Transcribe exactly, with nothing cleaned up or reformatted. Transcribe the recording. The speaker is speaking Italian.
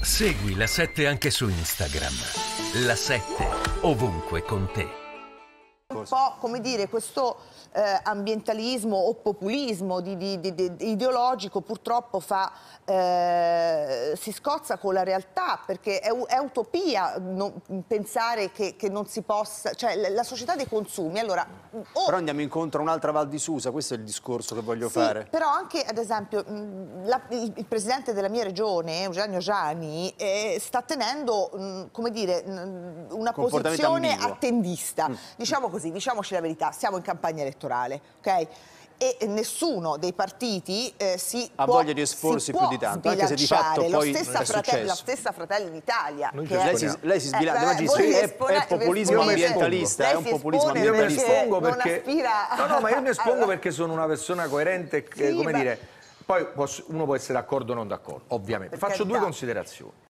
Segui La sette anche su Instagram. La sette, ovunque con te. Un po', come dire, questo eh, ambientalismo o populismo di, di, di, di, ideologico purtroppo fa, eh, si scozza con la realtà, perché è, è utopia non, pensare che, che non si possa, cioè la società dei consumi, allora... Oh, però andiamo incontro a un'altra Val di Susa, questo è il discorso che voglio sì, fare. Però anche, ad esempio, la, il, il presidente della mia regione, Eugenio Giani, eh, sta tenendo, mh, come dire, mh, una posizione ambiguo. attendista, Mm. diciamo così. Diciamoci la verità, siamo in campagna elettorale, ok? E nessuno dei partiti eh, si ha può, voglia di esporsi più di tanto, anche se di fatto poi lo stessa è fratelli, la successo. stessa Fratelli d'Italia. Lei si, lei si sbilancia, eh, è, è populismo ambientalista, è un populismo ambientalista. Io mi espongo perché, aspira... no, no, ma io mi espongo perché sono una persona coerente, sì, come ma... dire, poi posso, uno può essere d'accordo o non d'accordo, ovviamente. Per Faccio carità. due considerazioni.